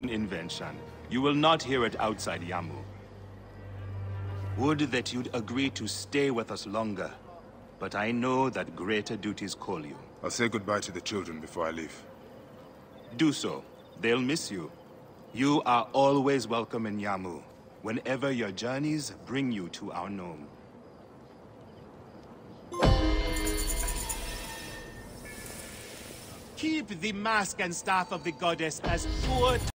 invention. You will not hear it outside Yamu. Would that you'd agree to stay with us longer, but I know that greater duties call you. I'll say goodbye to the children before I leave. Do so. They'll miss you. You are always welcome in Yamu, whenever your journeys bring you to our gnome. Keep the mask and staff of the goddess as pure